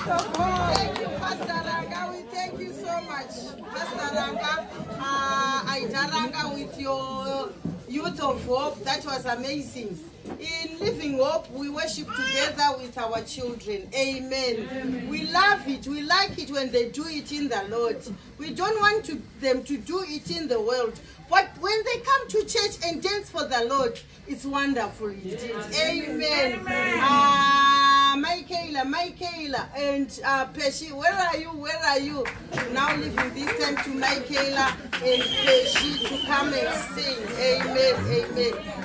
Thank you, Pastor Ranga. We thank you so much, Pastor Ranga. Aidaranga with your Youth of Hope. That was amazing. In Living Hope, we worship together with our children. Amen. We love it. We like it when they do it in the Lord. We don't want them to do it in the world. But when they come to church and dance for the Lord, it's wonderful indeed. Amen. Michaela, and Peshi, where are you? Where are you? Now leaving this time to Michaela and Peshi to come and sing. Amen. Amen.